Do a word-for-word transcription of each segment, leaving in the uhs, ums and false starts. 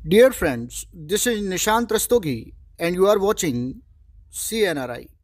Dear friends, this is Nishant Rastogi and you are watching C N R I.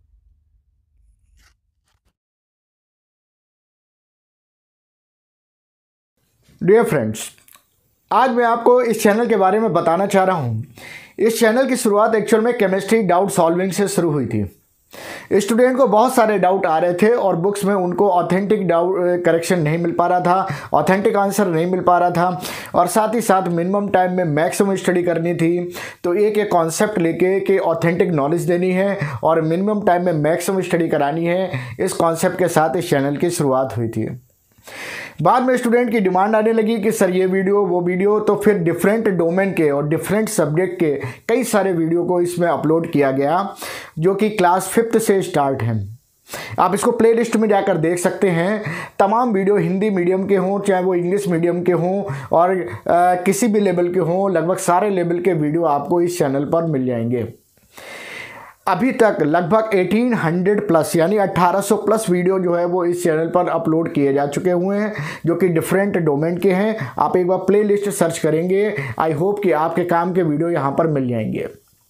Dear friends, आज मैं आपको इस channel के बारे में बताना चाह रहा हूँ। इस चैनल की शुरुआत एक्चुअल में केमिस्ट्री डाउट सॉल्विंग से शुरू हुई थी। स्टूडेंट को बहुत सारे डाउट आ रहे थे और बुक्स में उनको ऑथेंटिक डाउट करेक्शन नहीं मिल पा रहा था, ऑथेंटिक आंसर नहीं मिल पा रहा था और साथ ही साथ मिनिमम टाइम में मैक्सिमम स्टडी करनी थी। तो एक एक कॉन्सेप्ट लेके कि ऑथेंटिक नॉलेज देनी है और मिनिमम टाइम में मैक्सिमम स्टडी करानी है, इस कॉन्सेप्ट के साथ इस चैनल की शुरुआत हुई थी। बाद में स्टूडेंट की डिमांड आने लगी कि सर ये वीडियो वो वीडियो, तो फिर डिफरेंट डोमेन के और डिफरेंट सब्जेक्ट के कई सारे वीडियो को इसमें अपलोड किया गया, जो कि क्लास फिफ्थ से स्टार्ट हैं। आप इसको प्लेलिस्ट में जाकर देख सकते हैं। तमाम वीडियो हिंदी मीडियम के हों चाहे वो इंग्लिश मीडियम के हों और आ, किसी भी लेवल के हों, लगभग सारे लेवल के वीडियो आपको इस चैनल पर मिल जाएंगे। अभी तक लगभग अठारह सौ प्लस यानी अठारह सौ प्लस वीडियो जो है वो इस चैनल पर अपलोड किए जा चुके हुए हैं, जो कि डिफरेंट डोमेन के हैं। आप एक बार प्लेलिस्ट सर्च करेंगे, आई होप कि आपके काम के वीडियो यहाँ पर मिल जाएंगे।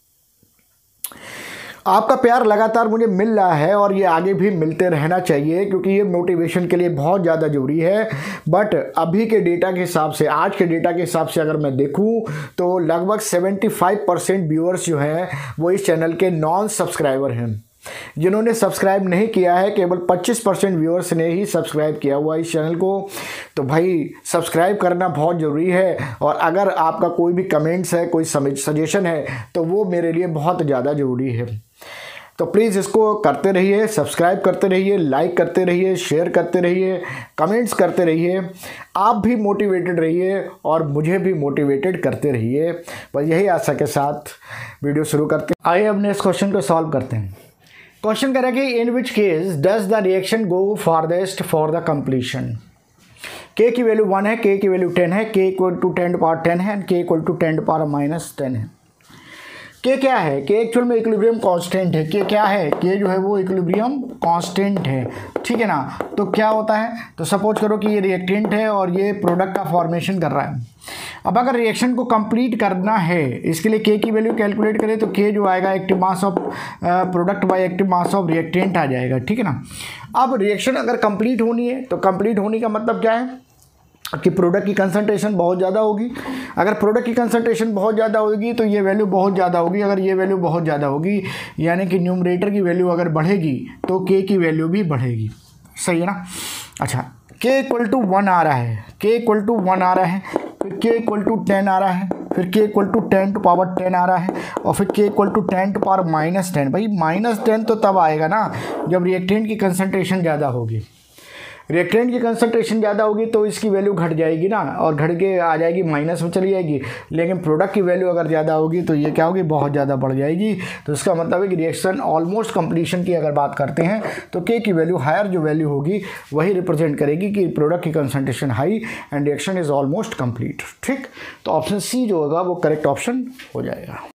आपका प्यार लगातार मुझे मिल रहा है और ये आगे भी मिलते रहना चाहिए, क्योंकि ये मोटिवेशन के लिए बहुत ज़्यादा ज़रूरी है। बट अभी के डेटा के हिसाब से, आज के डेटा के हिसाब से अगर मैं देखूं तो लगभग पचहत्तर परसेंट व्यूअर्स जो हैं वो इस चैनल के नॉन सब्सक्राइबर हैं। जिन्होंने सब्सक्राइब नहीं किया है, केवल पच्चीस परसेंट व्यूअर्स ने ही सब्सक्राइब किया हुआ इस चैनल को। तो भाई सब्सक्राइब करना बहुत ज़रूरी है और अगर आपका कोई भी कमेंट्स है, कोई सजेशन है, तो वो मेरे लिए बहुत ज़्यादा ज़रूरी है। तो प्लीज़ इसको करते रहिए, सब्सक्राइब करते रहिए, लाइक करते रहिए, शेयर करते रहिए, कमेंट्स करते रहिए। आप भी मोटिवेटेड रहिए और मुझे भी मोटिवेटेड करते रहिए। बस यही आशा के साथ वीडियो शुरू करते हैं। आइए अपने इस क्वेश्चन को सॉल्व करते हैं। क्वेश्चन करें कि in which case does the reaction go farthest for the completion. K की वैल्यू वन है, के की वैल्यू टेन है, K equal to ten power ten है, K equal to ten power minus ten है। के क्या है? के एक्चुअल में इक्विलिब्रियम कांस्टेंट है। के क्या है? के जो है वो इक्विलिब्रियम कांस्टेंट है, ठीक है ना। तो क्या होता है, तो सपोज करो कि ये रिएक्टेंट है और ये प्रोडक्ट का फॉर्मेशन कर रहा है। अब अगर रिएक्शन को कंप्लीट करना है, इसके लिए के की वैल्यू कैलकुलेट करें तो के जो आएगा active mass of product by active mass of reactant आ जाएगा, ठीक है ना। अब रिएक्शन अगर कंप्लीट होनी है तो कंप्लीट होने का मतलब क्या है कि प्रोडक्ट की कंसंट्रेशन बहुत ज़्यादा होगी। अगर प्रोडक्ट की कंसंट्रेशन बहुत ज़्यादा होगी तो ये वैल्यू बहुत ज़्यादा होगी। अगर ये वैल्यू बहुत ज़्यादा होगी यानी कि न्यूमरेटर की वैल्यू अगर बढ़ेगी तो के की वैल्यू भी बढ़ेगी, सही है ना। अच्छा, के इक्वल टू वन आ रहा है, के इक्वल टू वन आ रहा है, फिर के इक्वल टू टेन आ रहा है, फिर K equal to ten to power ten आ रहा है और फिर K equal to ten to power minus ten. भाई माइनस टेन तो तब आएगा ना जब रिएक्टेंट की कंसंट्रेशन ज़्यादा होगी। रिएक्टेंट की कंसंट्रेशन ज़्यादा होगी तो इसकी वैल्यू घट जाएगी ना, और घट के आ जाएगी माइनस में चली जाएगी। लेकिन प्रोडक्ट की वैल्यू अगर ज़्यादा होगी तो ये क्या होगी, बहुत ज़्यादा बढ़ जाएगी। तो इसका मतलब है कि रिएक्शन ऑलमोस्ट कंप्लीशन की अगर बात करते हैं तो के की वैल्यू हायर जो वैल्यू होगी वही रिप्रेजेंट करेगी कि प्रोडक्ट की concentration high and reaction is almost complete, ठीक। तो ऑप्शन सी जो होगा वो करेक्ट ऑप्शन हो जाएगा।